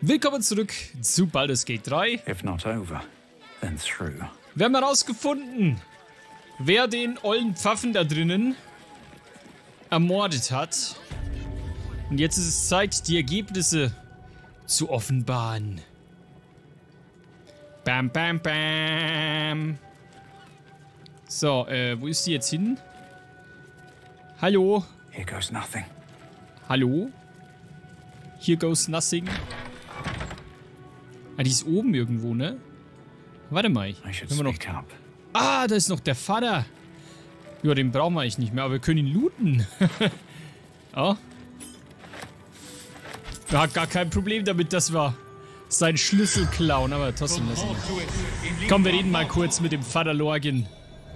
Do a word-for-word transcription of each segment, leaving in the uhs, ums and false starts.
Willkommen zurück zu Baldur's Gate drei. If not over, then through. Wir haben herausgefunden, wer den ollen Pfaffen da drinnen ermordet hat. Und jetzt ist es Zeit, die Ergebnisse zu offenbaren. Bam, bam, bam. So, äh, wo ist die jetzt hin? Hallo? Here goes nothing. Hallo? Here goes nothing. Ah, die ist oben irgendwo, ne? Warte mal. I should Haben wir noch... speak up. Ah, da ist noch der Vater. Ja, den brauchen wir eigentlich nicht mehr, aber wir können ihn looten. Oh. Er hat gar kein Problem damit, dass wir seinen Schlüssel klauen, aber trotzdem lassen wir. Komm, wir reden mal kurz mit dem Vater Lorgin.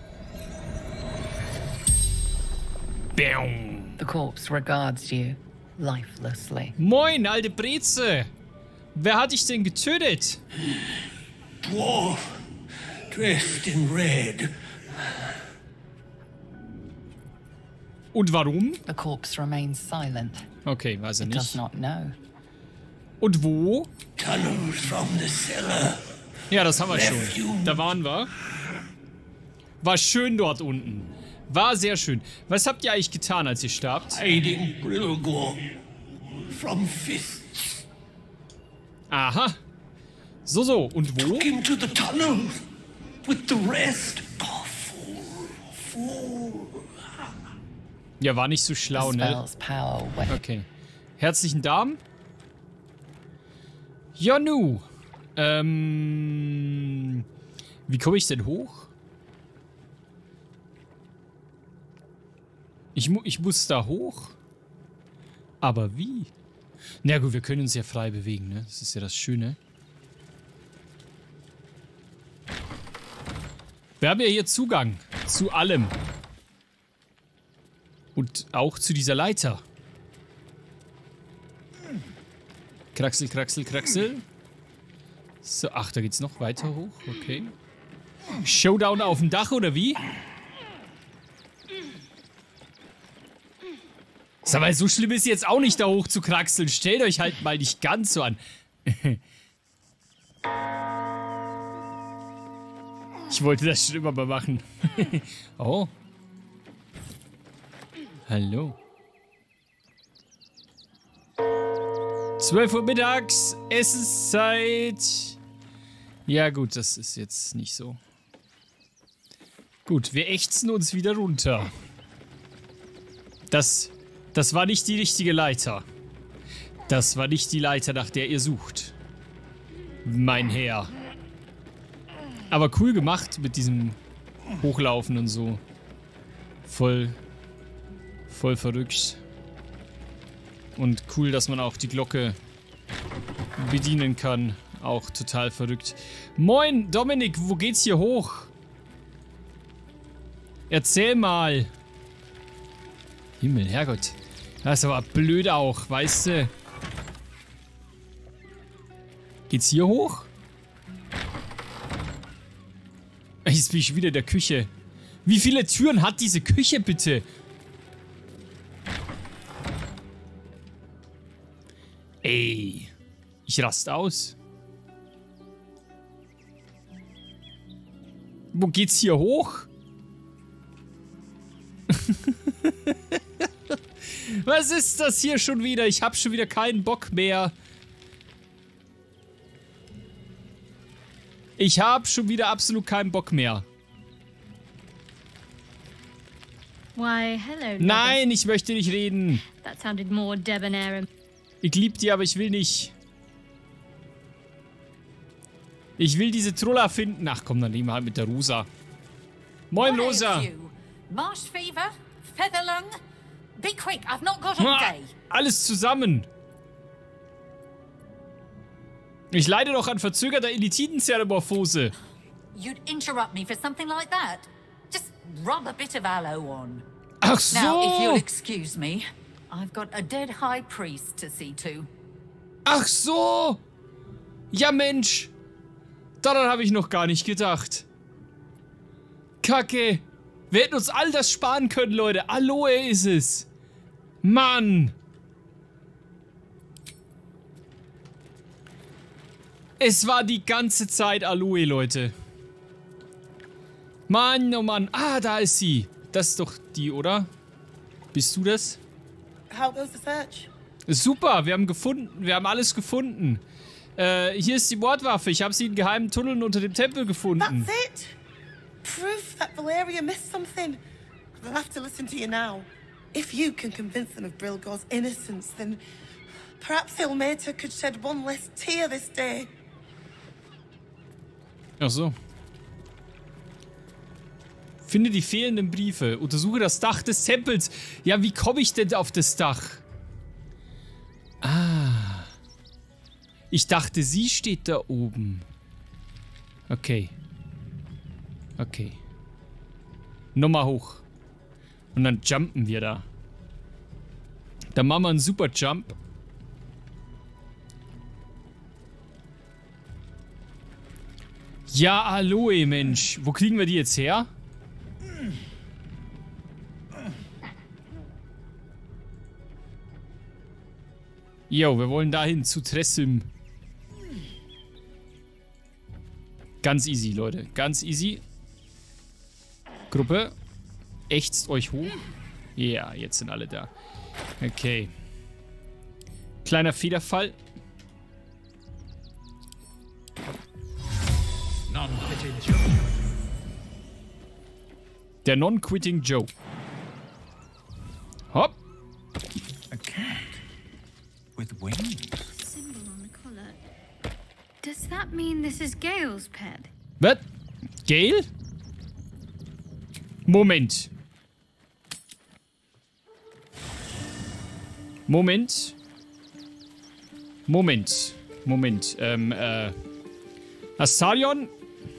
Bäum. The corpse regards you lifelessly. Moin, alte Breze. Wer hat dich denn getötet? Dwarf, dressed in red. Und warum? The corpse remains silent. Okay, weiß er It does nicht. not know. Und wo? Tunnels from the cellar. Ja, das haben wir schon. Da waren wir. War schön dort unten. War sehr schön. Was habt ihr eigentlich getan, als ihr starbt? Aiding Brilgor from fists. Aha. So, so. Und wo? Into the tunnels with the rest. Oh, fool, fool. Ja, war nicht so schlau, The ne? spell's power went. Okay. Herzlichen Dank. Ja, nu. Ähm. Wie komme ich denn hoch? Ich, mu ich muss da hoch? Aber wie? Na gut, wir können uns ja frei bewegen, ne? Das ist ja das Schöne. Wir haben ja hier Zugang zu allem. Und auch zu dieser Leiter. Kraxel, kraxel, kraxel. So, ach, da geht's noch weiter hoch. Okay. Showdown auf dem Dach, oder wie? Sag mal, so schlimm ist jetzt auch nicht, da hoch zu kraxeln. Stellt euch halt mal nicht ganz so an. Ich wollte das schon immer mal machen. Oh. Hallo. zwölf Uhr mittags, Essenszeit. Ja gut, das ist jetzt nicht so. Gut, wir ächzen uns wieder runter. Das, das war nicht die richtige Leiter. Das war nicht die Leiter, nach der ihr sucht. Mein Herr. Aber cool gemacht mit diesem Hochlaufen und so. Voll, voll verrückt. Und cool, dass man auch die Glocke bedienen kann. Auch total verrückt. Moin, Dominik, wo geht's hier hoch? Erzähl mal. Himmel, Herrgott. Das ist aber blöd auch, weißt du. Geht's hier hoch? Jetzt bin ich wieder in der Küche. Wie viele Türen hat diese Küche bitte? Ey, ich raste aus. Wo geht's hier hoch? Was ist das hier schon wieder? Ich hab schon wieder keinen Bock mehr. Ich hab schon wieder absolut keinen Bock mehr. Why, hello. Nein, ich möchte nicht reden. That sounded more debonair. Ich lieb die, aber ich will nicht. Ich will diese Trulla finden. Ach komm, dann nehmen wir halt mit der Rosa. Moin, Rosa. Marsh fever, featherlung. Be quick, I've not got all day. Alles zusammen. Ich leide doch an verzögerter Elitidenzeremorphose. You'd interrupt me for something like that? Just rub a bit of aloe on. Ach so. Now, if you'll excuse me, I've got a dead high priest to see to. Ach so. Ja, Mensch. Daran habe ich noch gar nicht gedacht. Kacke. Wir hätten uns all das sparen können, Leute. Aloe ist es. Mann. Es war die ganze Zeit Aloe, Leute. Mann, oh Mann. Ah, da ist sie. Das ist doch die, oder? Bist du das? How goes the search? Super, wir haben gefunden. Wir haben alles gefunden. Äh, hier ist die Mordwaffe. Ich habe sie in geheimen Tunneln unter dem Tempel gefunden. That's it? Proof that Valeria missed something. They'll have to listen to you now. If you can convince them of Brilgor's innocence, then perhaps Ilmater could shed one less tear this day. Ach so. Finde die fehlenden Briefe. Untersuche das Dach des Tempels. Ja, wie komme ich denn auf das Dach? Ah. Ich dachte, sie steht da oben. Okay. Okay. Nochmal hoch. Und dann jumpen wir da. Dann machen wir einen Super Jump. Ja, Aloe, Mensch. Wo kriegen wir die jetzt her? Jo, wir wollen dahin zu Tressim. Ganz easy, Leute. Ganz easy. Gruppe. Ächzt euch hoch. Ja, jetzt sind alle da. Okay. Kleiner Federfall. Der Non-Quitting Joe. Hopp. A cat with wings. Symbol on the collar. Does that mean this is Gale's pet? Was? Gale? Moment. Moment. Moment. Moment. Ähm, äh. Astarion?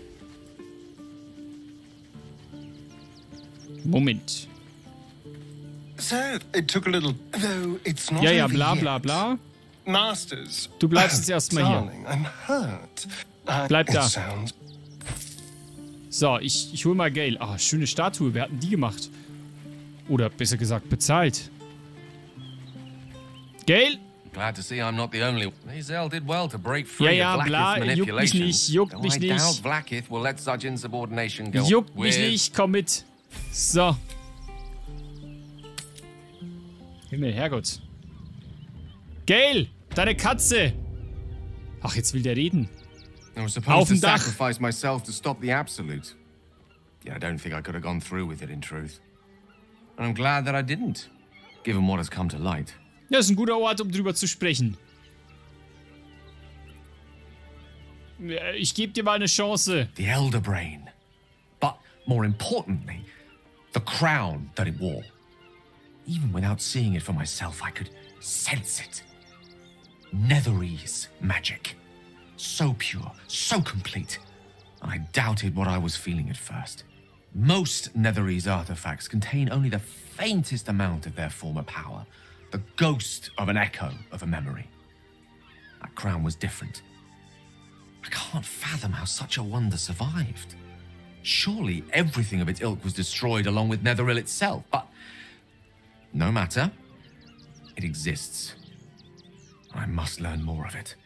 Moment. So, it took a little, though it's not Ja, ja, over bla, yet. bla, bla. Masters. Du bleibst jetzt erstmal hier. Darling, I'm hurt. Uh, Bleib it da. sounds- So, ich, ich hol mal Gale. Ah, schöne Statue. Wer hat denn die gemacht? Oder besser gesagt, bezahlt. Gale? Glad to see I'm not the only one. Hazel did well to break free Ja, ja, of bla, Vlaakith's juckt mich manipulations. nicht, juckt Though mich I nicht. doubt Vlaakith will let such insubordination go Juckt mich with- nicht, komm mit. So. Himmel, Herrgott. Gale, deine Katze. Ach, jetzt will der reden. I was Auf supposed to dem Dach. sacrifice myself to stop the Absolute. Yeah, I don't think I could have gone through with it in truth. And I'm glad that I didn't, given what has come to light. Das ist ein guter Ort, um drüber zu sprechen. Ja, ich gebe dir mal eine Chance. The Elder Brain. But more importantly, the crown that it wore. Even without seeing it for myself, I could sense it. Netherese magic. So pure, so complete. And I doubted what I was feeling at first. Most Netherese artifacts contain only the faintest amount of their former power. The ghost of an echo of a memory. That crown was different. I can't fathom how such a wonder survived. Surely everything of its ilk was destroyed along with Netheril itself, but no matter. It exists. I must learn more of it.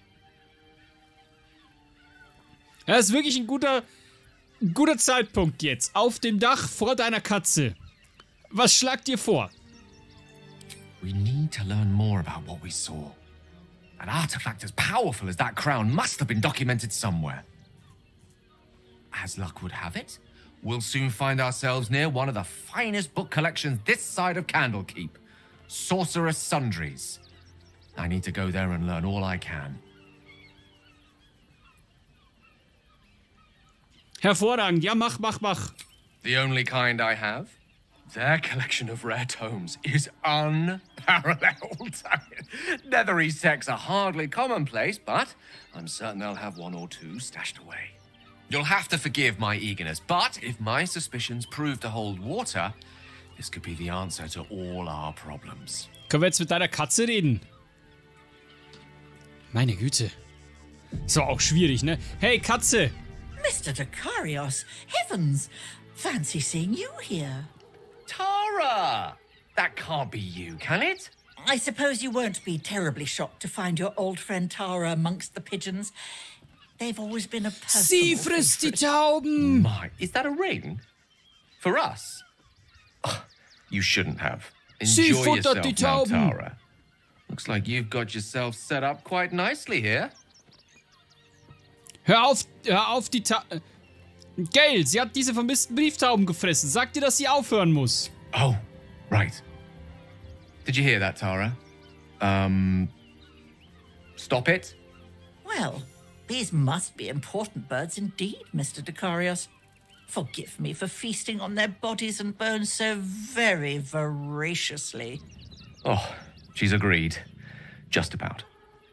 Das ist wirklich ein guter, ein guter Zeitpunkt jetzt. Auf dem Dach vor deiner Katze. Was schlagt dir vor? We need to learn more about what we saw. An artifact as powerful as that crown must have been documented somewhere. As luck would have it, we'll soon find ourselves near one of the finest book collections this side of Candlekeep. Sorcerous Sundries. I need to go there and learn all I can. Hervorragend. Ja, mach, mach, mach. The only kind I have. Their collection of rare tomes is unparalleled. Netherese texts are hardly commonplace, but I'm certain they'll have one or two stashed away. You'll have to forgive my eagerness, but if my suspicions prove to hold water, this could be the answer to all our problems. Können wir jetzt mit deiner Katze reden? Meine Güte. Ist doch auch schwierig, ne? Hey, Katze! Mister Dakarios, heavens! Fancy seeing you here. Tara! That can't be you, can it? I suppose you won't be terribly shocked to find your old friend Tara amongst the pigeons. they've always been a personal Sie frisst die Tauben! My, is that a ring? For us? Oh, you shouldn't have. Sie Enjoy futtert yourself die now, Tauben. Tara. Looks like you've got yourself set up quite nicely here. Hör auf, hör auf die Ta... Gale, sie hat diese vermissten Brieftauben gefressen. Sag dir, dass sie aufhören muss. Oh, right. Did you hear that, Tara? Um, stop it? Well, these must be important birds indeed, Mister Dekarios. Forgive me for feasting on their bodies and bones so very voraciously. Oh, she's agreed. Just about.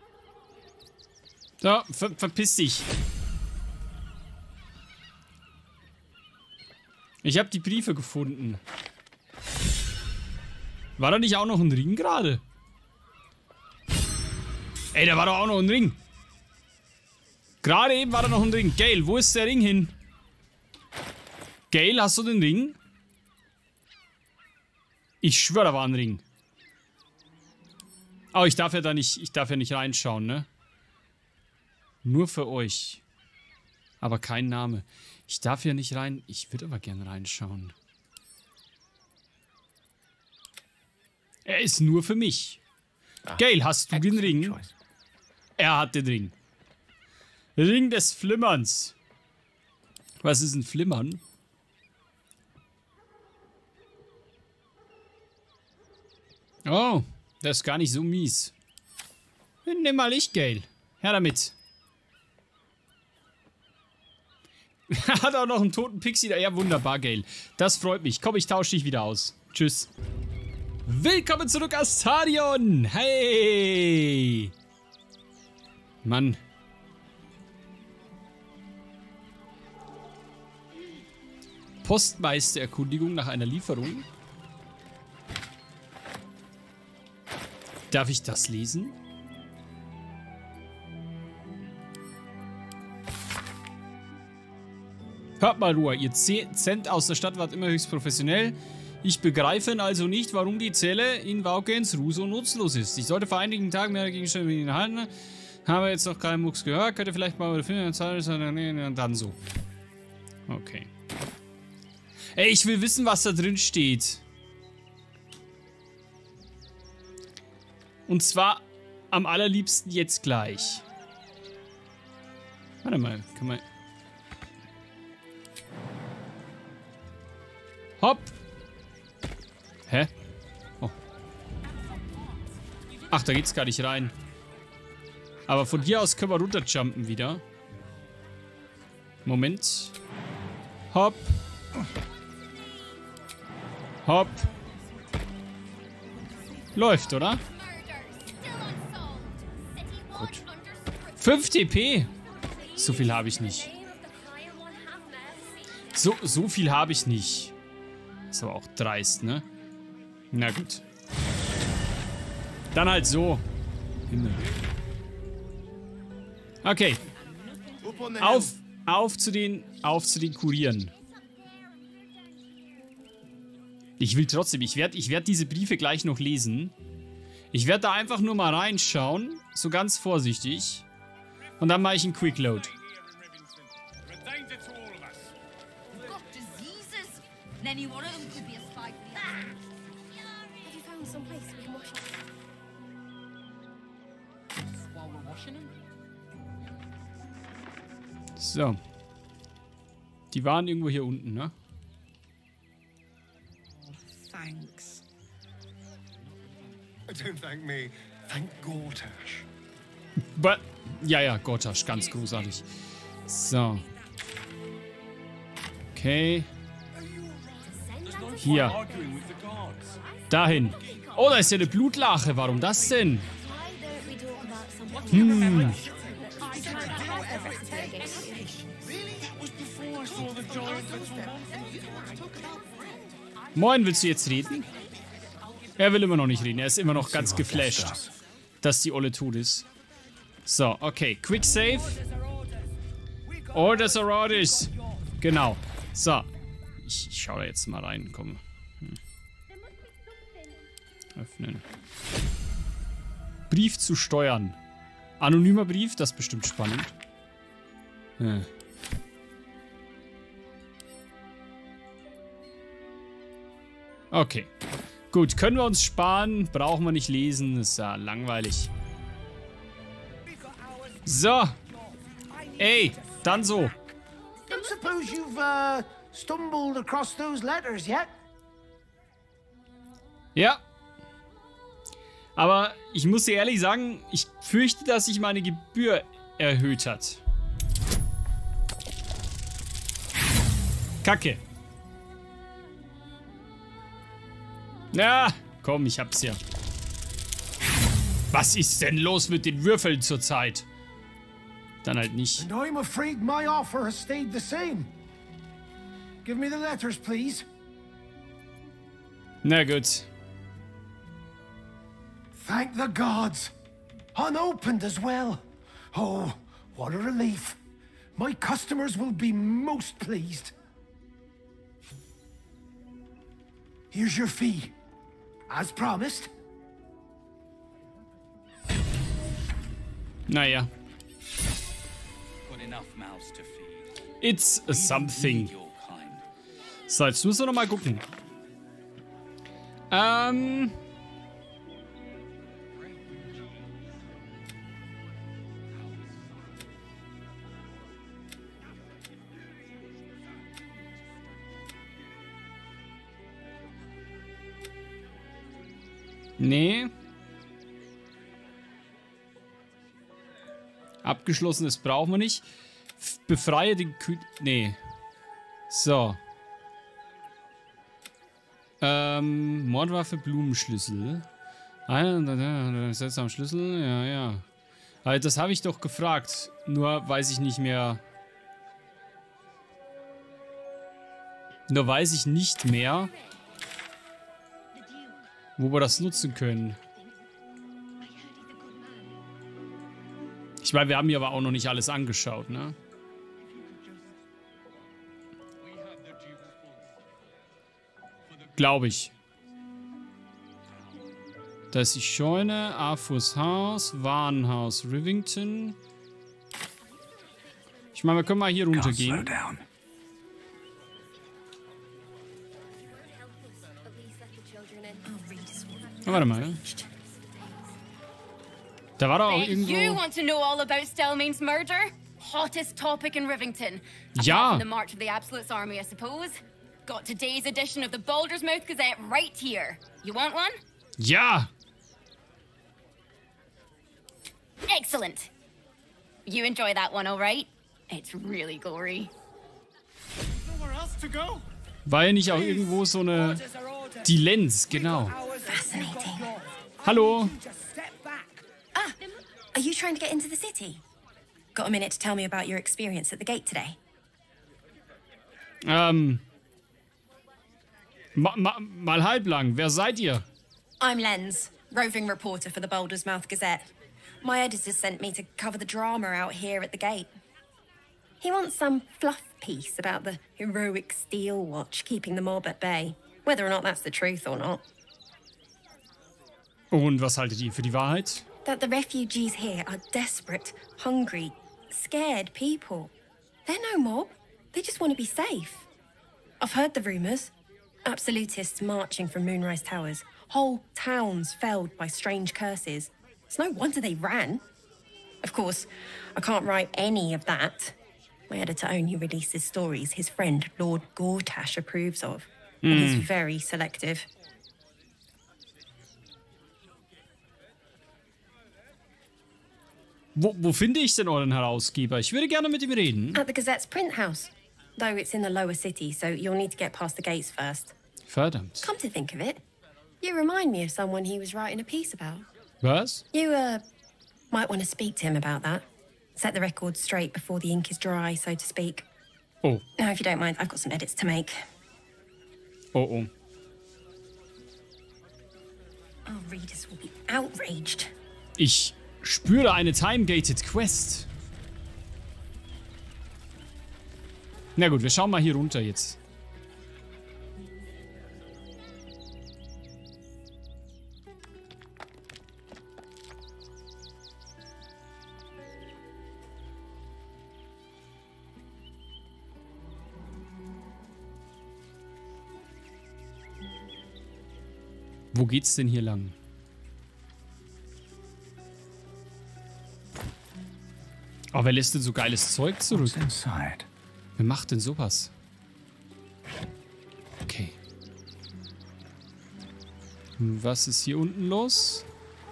So, ver verpiss dich. Ich habe die Briefe gefunden. War da nicht auch noch ein Ring gerade? Ey, da war doch auch noch ein Ring. Gerade eben war da noch ein Ring. Gale, wo ist der Ring hin? Gale, hast du den Ring? Ich schwöre, da war ein Ring. Oh, ich darf ja da nicht, ich darf ja nicht reinschauen, ne? Nur für euch. Aber kein Name. Ich darf ja nicht rein. Ich würde aber gerne reinschauen. Er ist nur für mich. Ah, Gale, hast du den Ring? Choice. Er hat den Ring. Ring des Flimmerns. Was ist ein Flimmern? Oh, das ist gar nicht so mies. Nimm mal ich, Gale. Her damit. Hat auch noch einen toten Pixie da. Ja, wunderbar, Gale. Das freut mich. Komm, ich tausche dich wieder aus. Tschüss. Willkommen zurück, Astarion. Hey. Mann. Postmeistererkundigung nach einer Lieferung. Darf ich das lesen? Hört mal, Ruhe. Ihr Cent aus der Stadt wart immer höchst professionell. Ich begreife also nicht, warum die Zelle in Vaugens Ruhe so nutzlos ist. Ich sollte vor einigen Tagen mehr Gegenstände mit ihnen halten. Habe jetzt noch keinen Mucks gehört. Könnte vielleicht mal finden, dann so. Okay. Ey, ich will wissen, was da drin steht. Und zwar am allerliebsten jetzt gleich. Warte mal, kann man... Hopp! Hä? Oh. Ach, da geht's gar nicht rein. Aber von hier aus können wir runterjumpen wieder. Moment. Hopp. Hopp. Läuft, oder? Gut. fünf T P. So viel habe ich nicht. So, so viel habe ich nicht. Ist aber auch dreist, ne? Na gut. Dann halt so. Himmel. Okay. Auf, auf zu den, auf zu den Kurieren. Ich will trotzdem, ich werde ich werd diese Briefe gleich noch lesen. Ich werde da einfach nur mal reinschauen. So ganz vorsichtig. Und dann mache ich einen Quickload. So. Die waren irgendwo hier unten, ne? Thanks. Don't thank me. Thank Gortash. But, ja, ja, Gortash, ganz großartig. So. Okay. Hier. Dahin. Oh, da ist ja eine Blutlache. Warum das denn? Hm. Moin, willst du jetzt reden? Er will immer noch nicht reden. Er ist immer noch ganz geflasht, dass die Olle tot ist. So, okay. Quick Save. Orders are orders. Genau. So. Ich, ich schau da jetzt mal rein. Komm. Hm. Öffnen. Brief zu steuern. Anonymer Brief, das ist bestimmt spannend. Hm. Okay. Gut, können wir uns sparen. Brauchen wir nicht lesen. Ist ja langweilig. So. Ey, dann so. Don't suppose you've uh, stumbled across those letters yet? Ja. Aber ich muss dir ehrlich sagen, ich fürchte, dass sich meine Gebühr erhöht hat. Kacke. Na, komm, ich hab's ja. Was ist denn los mit den Würfeln zurzeit? Dann halt nicht. And I'm afraid my offer has stayed the same. Give me the letters, please. Na gut. Thank the gods. Unopened as well. Oh, what a relief. My customers will be most pleased. Here's your fee. As promised. Naja. Got enough mouths to feed. It's something. So, jetzt müssen wir noch mal gucken. Ähm... Nee. Abgeschlossenes brauchen wir nicht. F- Befreie den Kü... Nee. So. Ähm, Mordwaffe, Blumenschlüssel. Ah, seltsamer Schlüssel, ja, ja. Aber das habe ich doch gefragt. Nur weiß ich nicht mehr... Nur weiß ich nicht mehr... wo wir das nutzen können. Ich meine, wir haben hier aber auch noch nicht alles angeschaut, ne? Glaube ich. Das ist die Scheune, Arthurs Haus, Warenhaus, Rivington. Ich meine, wir können mal hier runtergehen. Oh, warte mal. Da war doch auch irgendwo... You want to know all about Stelmane's murder? Hottest topic in Rivington. Ja. Apart from the March of the Absolute's army, I suppose. Got today's edition of the Baldur's Mouth Gazette right here. You want one? Ja. Excellent. You enjoy that one, all right? It's really gory. Nowhere else to go? War ja nicht auch irgendwo so eine... Die Lenz, genau. Fascinating. Hallo. Ah, are you trying to get into the city? Got a minute to tell me about your experience at the gate today? Ähm... Ma, ma, mal halblang. Wer seid ihr? I'm Lenz, roving reporter for the Baldur's Mouth Gazette. My editor sent me to cover the drama out here at the gate. He wants some fluff piece about the heroic Steel Watch keeping the mob at bay, whether or not that's the truth or not. Und was haltet ihr für die Wahrheit? That the refugees here are desperate, hungry, scared people. They're no mob. They just want to be safe. I've heard the rumours. Absolutists marching from Moonrise Towers. Whole towns felled by strange curses. It's no wonder they ran. Of course, I can't write any of that. My editor only releases stories his friend Lord Gortash approves of. And he's Mm. very selective. Wo, wo finde ich denn euren Herausgeber? Ich würde gerne mit ihm reden. At the Gazette's print house. Though it's in the lower city, so you'll need to get past the gates first. Verdammt. Come to think of it, you remind me of someone he was writing a piece about. Was? You, uh, might want to speak to him about that. Set the record straight before the ink is dry, so to speak. Oh. Now, if you don't mind, I've got some edits to make. Oh, oh. Our readers will be outraged. Ich spüre eine time-gated Quest. Na gut, wir schauen mal hier runter jetzt. Wo geht's denn hier lang? Oh, wer lässt denn so geiles Zeug zurück? Wer macht denn sowas? Okay. Was ist hier unten los?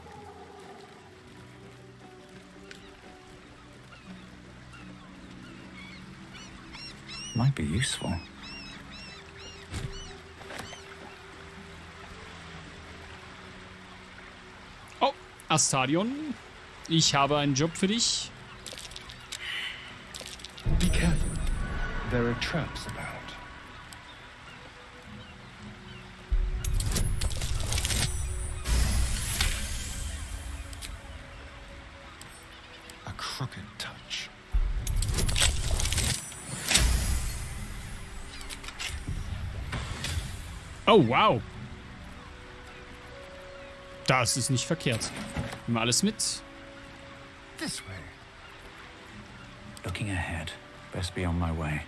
Might be useful. Oh, Astarion. Ich habe einen Job für dich. Be careful. There are traps about. A crooked touch. Oh, wow. Das ist nicht verkehrt. Nehmen wir alles mit. This way. Looking ahead. Best be on my way.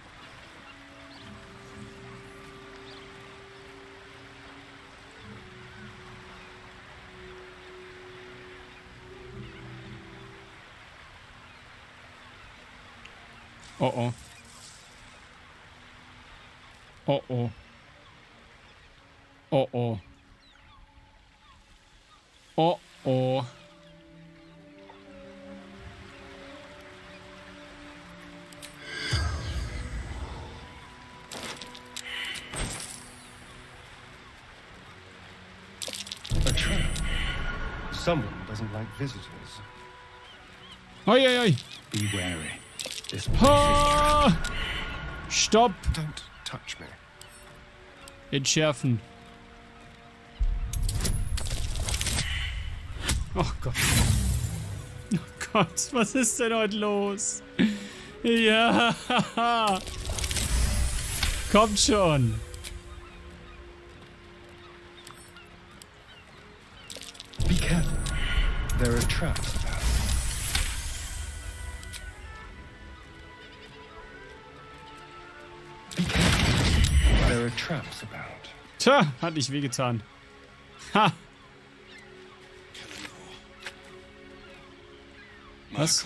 Oh oh. Oh oh. Oh oh. Oh oh. A trap. Someone doesn't like visitors. Oi, oi, oi. Be wary. This place Ah! Stopp. Don't touch me. Entschärfen. Oh Gott. Oh Gott, was ist denn heute los? Ja. Kommt schon. Be careful. There are traps about. Be careful. There are traps about. Tja, hat nicht wehgetan. Ha. Was?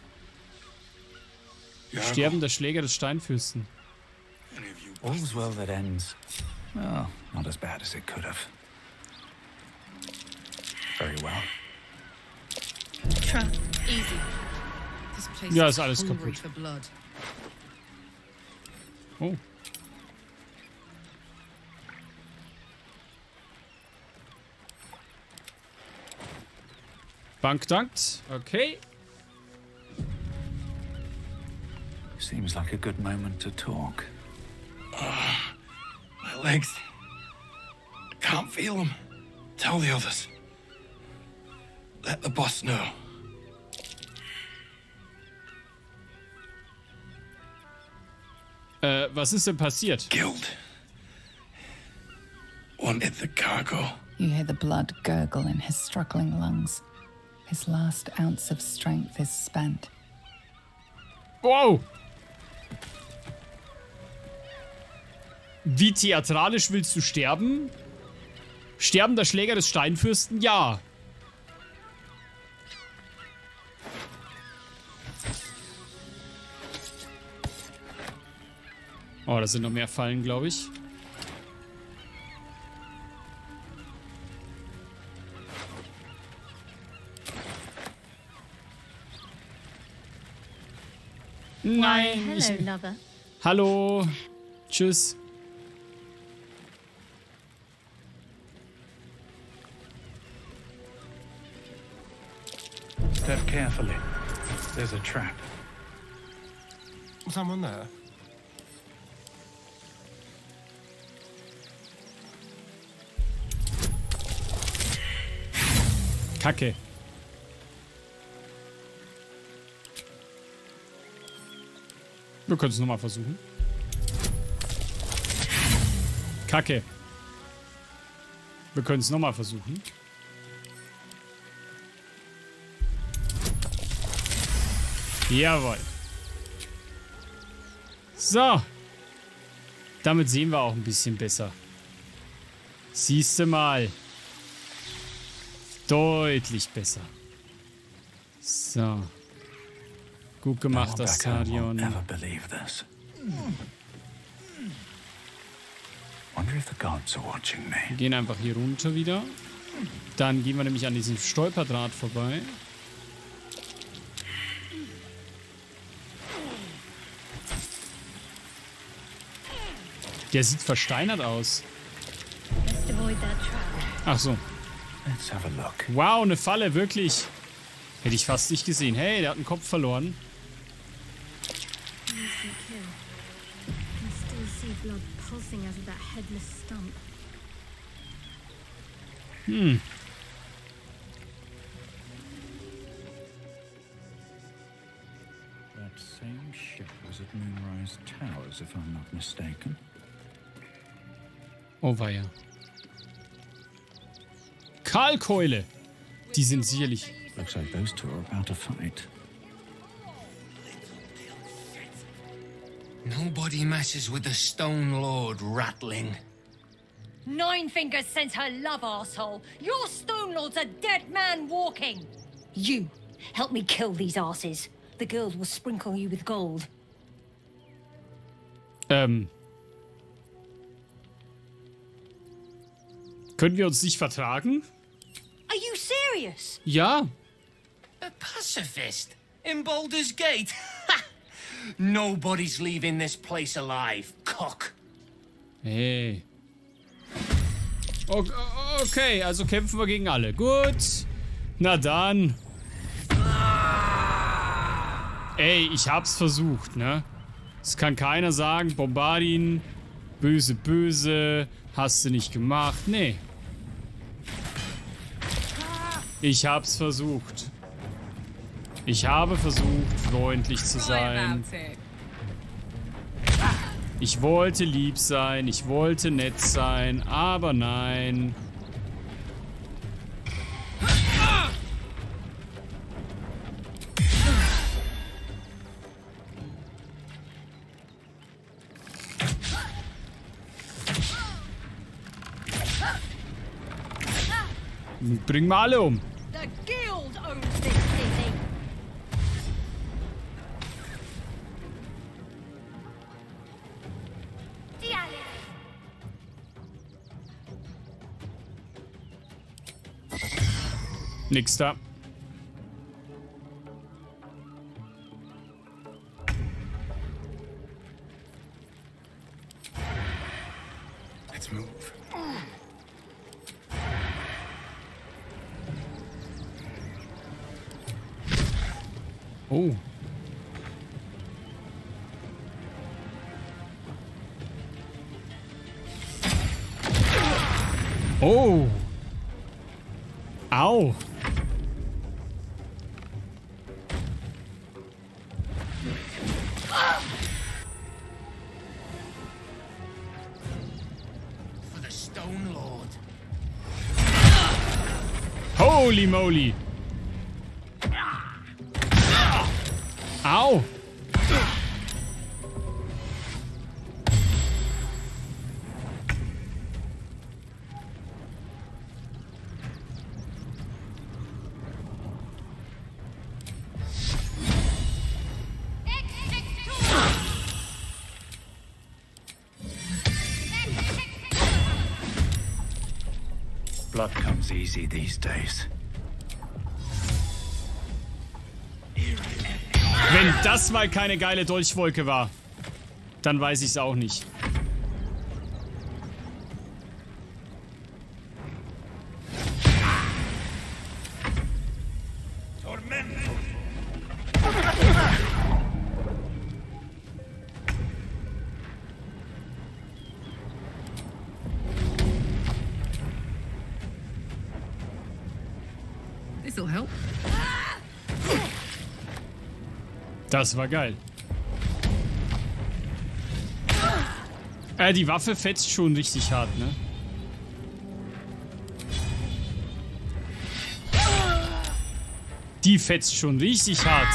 Sterben der Schläger des Steinfürsten. All's well that ends. Well, not as bad as it could have. Very well. Trap. Easy. This place Ja, is ist alles hungry kaputt. for blood. Oh. Bank dankt. Okay. Seems like a good moment to talk. Uh, my legs. I can't feel them. Tell the others. Let the boss know. Äh, was ist denn passiert? Guild. Wanted the cargo. You hear the blood gurgle in his struggling lungs. His last ounce of strength is spent. Wow! Wie theatralisch willst du sterben? Sterben der Schläger des Steinfürsten? Ja. Oh, da sind noch mehr Fallen, glaube ich. Nein. Why, ich- hello, lover. Hallo. Tschüss. Step carefully. There's a trap. Someone there? Kacke. Wir können es nochmal versuchen. Kacke. Wir können es nochmal versuchen. Jawohl. So. Damit sehen wir auch ein bisschen besser. Siehste mal. Deutlich besser. So. Gut gemacht, Astarion. Never believe this. Wonder if the gods are watching me. Wir gehen einfach hier runter wieder. Dann gehen wir nämlich an diesem Stolperdraht vorbei. Der sieht versteinert aus. Ach so. Let's have a look. Wow, eine Falle, wirklich. Hätte ich fast nicht gesehen. Hey, der hat einen Kopf verloren. Hm. That same ship was at Moonrise Towers, if I'm not mistaken. Oh weia. Karlkeule. Die sind sicherlich... Looks like those two are about to fight. Nobody messes with the Stone Lord, Ratling. Nine Fingers sends her love, arsehole. Your Stone Lord's a dead man walking. You, help me kill these asses. The girls will sprinkle you with gold. Ähm... Können wir uns nicht vertragen? Are you serious? Ja. A pacifist in Baldur's Gate? Nobody's leaving this place alive, cock. Hey. Okay, also kämpfen wir gegen alle. Gut. Na dann. Ey, ich hab's versucht, ne? Es kann keiner sagen, Bombardin, böse, böse, hast du nicht gemacht. Nee. Ich hab's versucht. Ich habe versucht, freundlich zu sein. Ich wollte lieb sein, ich wollte nett sein, aber nein. Bring mal alle um. The guild owns this city. Nix da. Let's move. Oh. Oh. Au. For the Stone Lord. Holy moly. Au. Blood comes easy these days. Wenn das mal keine geile Dolchwolke war, dann weiß ich es auch nicht. This'll help. Das war geil. Äh, die Waffe fetzt schon richtig hart, ne? Die fetzt schon richtig hart.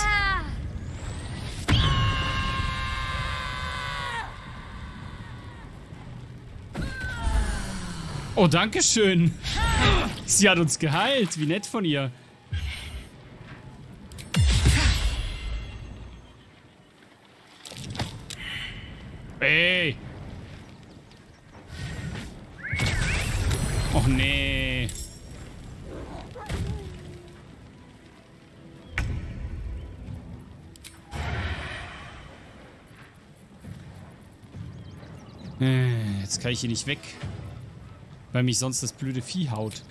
Oh, danke schön. Sie hat uns geheilt. Wie nett von ihr. Ey. Och nee. Jetzt kann ich hier nicht weg. Weil mich sonst das blöde Vieh haut.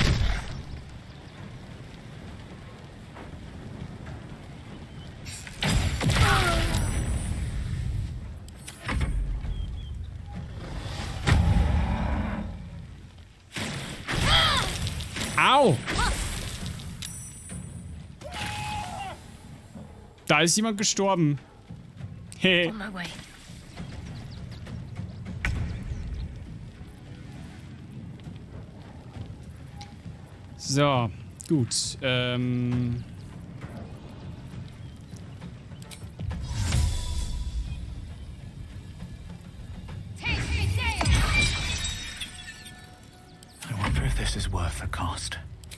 Au! Da ist jemand gestorben. Hey. On my way. So, gut. Ähm... I wonder if this is worth the cost.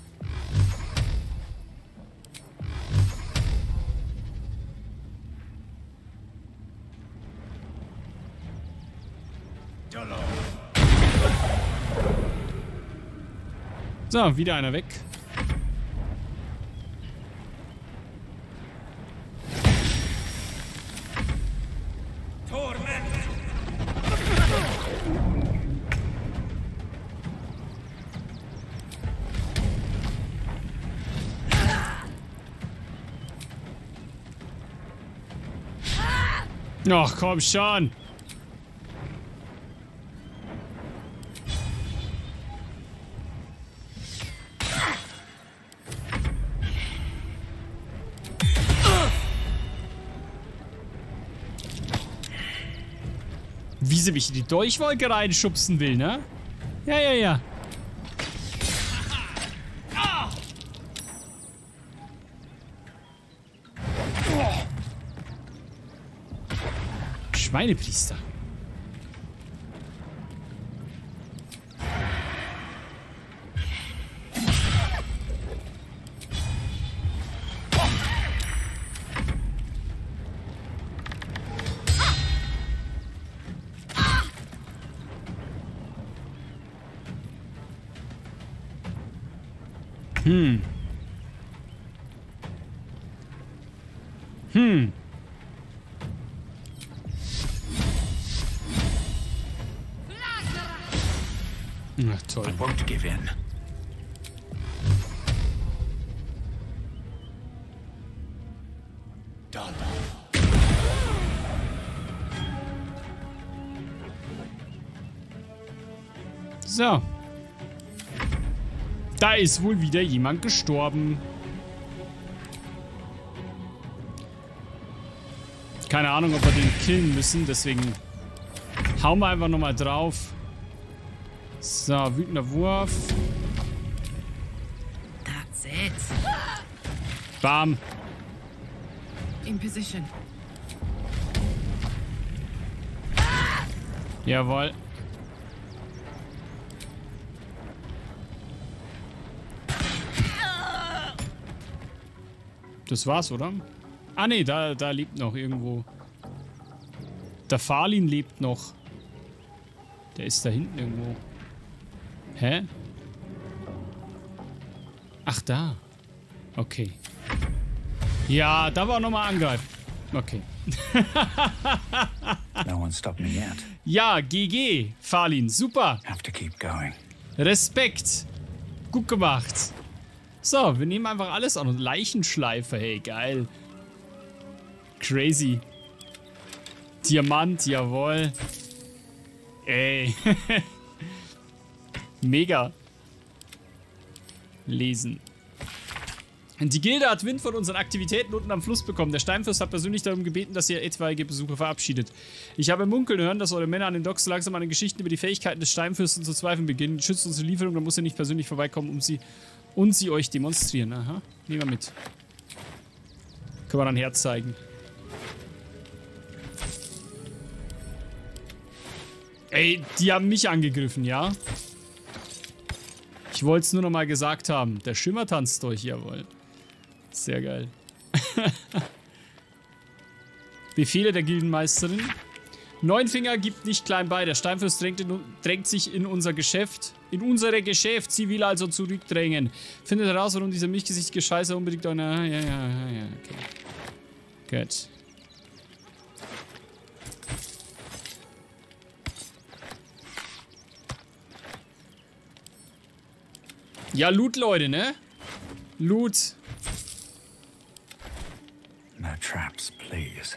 So, wieder einer weg. Ach, komm schon. Wie sie mich in die Dolchwolke reinschubsen will, ne? Ja, ja, ja. Schweinepriester. Hm. Hm. Ach, toll. I won't give in. Done. So. Da ist wohl wieder jemand gestorben. Keine Ahnung, ob wir den killen müssen, deswegen hauen wir einfach nochmal drauf. So, wütender Wurf. That's it. Bam. In position. Jawohl. Das war's, oder? Ah, nee, da, da lebt noch irgendwo. Der Falin lebt noch. Der ist da hinten irgendwo. Hä? Ach, da. Okay. Ja, da war nochmal angreifen. Okay. No one stopped me yet. Ja, G G, Falin. Super. Have to keep going. Respekt. Gut gemacht. So, wir nehmen einfach alles an. Und Leichenschleife, hey, geil. Crazy. Diamant, jawohl. Ey. Mega. Lesen. Die Gilde hat Wind von unseren Aktivitäten unten am Fluss bekommen. Der Steinfürst hat persönlich darum gebeten, dass ihr etwaige Besucher verabschiedet. Ich habe munkeln hören, dass eure Männer an den Docks so langsam an den Geschichten über die Fähigkeiten des Steinfürsten zu zweifeln beginnen. Schützt unsere Lieferung, dann muss ihr nicht persönlich vorbeikommen, um sie und sie euch demonstrieren. Aha, nehmen wir mit. Können wir dann Herz zeigen. Ey, die haben mich angegriffen, ja? Ich wollte es nur noch mal gesagt haben. Der Schimmer tanzt durch, jawohl. Sehr geil. Befehle der Gildenmeisterin. Neunfinger gibt nicht klein bei. Der Steinfürst drängt, in, drängt sich in unser Geschäft. In unsere Geschäft. Sie will also zurückdrängen. Findet heraus, warum dieser milchgesichtige Scheiße unbedingt eine... Ja, ja, ja, ja, okay. Gut. Ja, Loot, Leute, ne? Loot. No traps, please.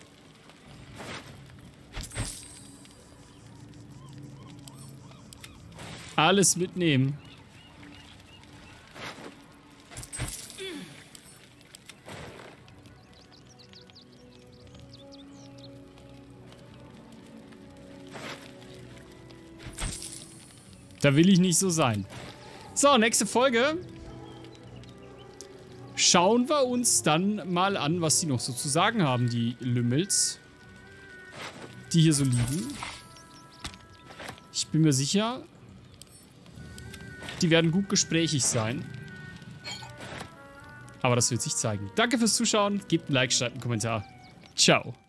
Alles mitnehmen. Da will ich nicht so sein. So, nächste Folge. Schauen wir uns dann mal an, was die noch so zu sagen haben, die Lümmels. Die hier so liegen. Ich bin mir sicher, die werden gut gesprächig sein. Aber das wird sich zeigen. Danke fürs Zuschauen. Gebt ein Like, schreibt einen Kommentar. Ciao.